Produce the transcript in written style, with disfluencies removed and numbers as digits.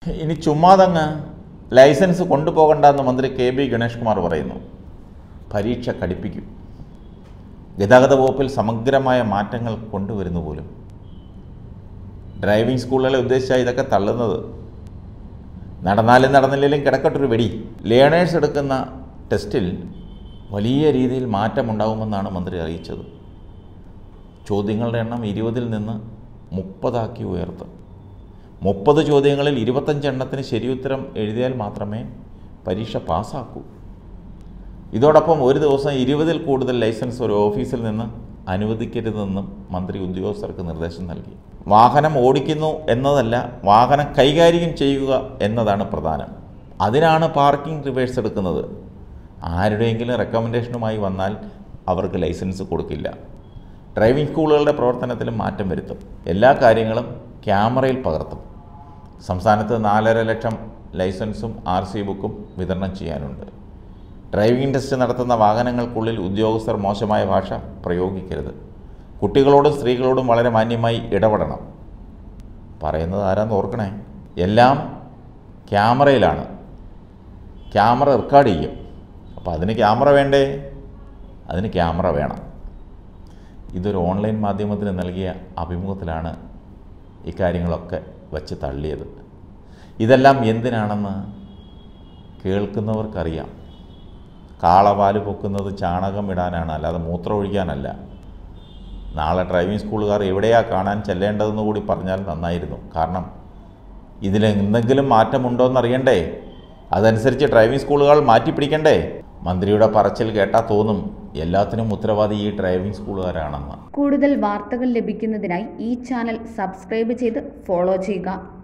ഇനി ചുമ്മാതങ്ങ് ലൈസൻസ് കൊണ്ടുപോകണ്ടെന്ന് മന്ത്രി കെ.ബി. ഗണേഷ് കുമാർ പറയുന്നു. പരീക്ഷ കടുപ്പിക്കും. ഗതാഗത വകുപ്പിൽ സമഗ്രമായ മാറ്റങ്ങൾ കൊണ്ടുവരുന്നു പോലും. ഡ്രൈവിംഗ് സ്കൂളുകളെ ഉദ്ദേശിച്ചാൽ ഇതൊക്കെ തള്ളുന്നത്. നടന്നാലും നടന്നില്ലെങ്കിലും കിടക്കട്ടൊരു വെടി. ലേണേഴ്സ് എടുക്കുന്ന ടെസ്റ്റിൽ വലിയ രീതിയിൽ മാറ്റമുണ്ടാകുമെന്നാണ് മന്ത്രി അറിയിച്ചത്. ചോദ്യങ്ങളുടെ എണ്ണം 20-ൽ നിന്ന് 30 ഉയർത്തും. 30 ചോദ്യങ്ങളിൽ 25 എണ്ണത്തിന് ശരിയുത്തരം എഴുതിയാൽ മാത്രമേ പരീക്ഷ പാസ്സാക്കൂ. ഇതോടൊപ്പം ഒരു ദിവസം 20-ൽ കൂടുതൽ ലൈസൻസ് ഒരു ഓഫീസിൽ നിന്ന് അനുവദിക്കരുതെന്നും മന്ത്രി ഉദ്യോഗസ്ഥർക്ക് നിർദ്ദേശം നൽകി. വാഹനം ഓടിക്കുന്നു എന്നതല്ല, വാഹനം കൈകാര്യം ചെയ്യുക എന്നതാണ് പ്രധാനം. അതിനാണ് പാർക്കിംഗ് റിവേഴ്സ് എടുക്കുന്നത്. ആരുടെയെങ്കിലും റെക്കമെൻഡേഷനുമായി വന്നാൽ അവർക്ക് ലൈസൻസ് കൊടുക്കില്ല. ഡ്രൈവിംഗ് സ്കൂളുകളുടെ പ്രവർത്തനത്തിലും മാറ്റം വരുത്തും. എല്ലാ കാര്യങ്ങളും ക്യാമറയിൽ പകർത്തും. സംസ്ഥാനത്ത് 4.5 ലക്ഷം ലൈസൻസും RC ബുക്കും വിതരണം ചെയ്യാനുണ്ട്. ഡ്രൈവിംഗ് ടെസ്റ്റ് നടത്തുന്ന വാഹനങ്ങൾക്കുള്ളിൽ ഉദ്യോഗസ്ഥർ മോശമായ ഭാഷ പ്രയോഗിക്കരുത്. കുട്ടികളോടും സ്ത്രീകളോടും വളരെ മാന്യമായി ഇടപെടണം. പറയുന്നത് ആരാന്ന് ഓർക്കണേ. എല്ലാം ക്യാമറയിലാണ്. ക്യാമറ റെക്കോർഡ് ചെയ്യും. അപ്പോൾ അതിന് ക്യാമറ വേണ്ടേ? അതിന് ക്യാമറ വേണം. ഇതൊരു ഓൺലൈൻ മാധ്യമത്തിന് നൽകിയ അഭിമുഖത്തിലാണ് ഇക്കാര്യങ്ങളൊക്കെ വച്ച് തള്ളിയത്. ഇതെല്ലാം എന്തിനാണെന്ന് കേൾക്കുന്നവർക്കറിയാം. കാളപാല് പൊക്കുന്നത് ചാണകം ഇടാനാണ്, അല്ലാതെ മൂത്രം ഒഴിക്കാനല്ല. നാളെ ഡ്രൈവിംഗ് സ്കൂളുകാർ എവിടെയാണ് കാണാൻ ചെല്ലേണ്ടതെന്ന് കൂടി പറഞ്ഞാൽ നന്നായിരുന്നു. കാരണം ഇതിൽ എന്തെങ്കിലും മാറ്റമുണ്ടോയെന്നറിയണ്ടേ? അതനുസരിച്ച് ഡ്രൈവിംഗ് സ്കൂളുകൾ മാറ്റിപ്പിടിക്കണ്ടേ? മന്ത്രിയുടെ പറച്ചിൽ കേട്ടാൽ തോന്നും എല്ലാത്തിനും ഉത്തരവാദി ഈ ഡ്രൈവിംഗ് സ്കൂളുകാരാണെന്ന്. കൂടുതൽ വാർത്തകൾ ലഭിക്കുന്നതിനായി ഈ ചാനൽ സബ്സ്ക്രൈബ് ചെയ്ത് ഫോളോ ചെയ്യുക.